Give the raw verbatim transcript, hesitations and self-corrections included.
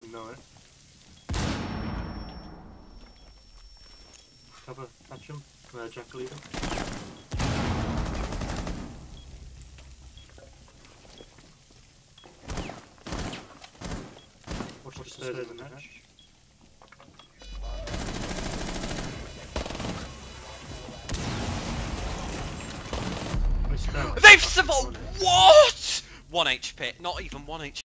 No. Cover, catch him. Uh, Jack leader. Watch the stairs in the hatch. They've survived. What? One H P. Not even one H P.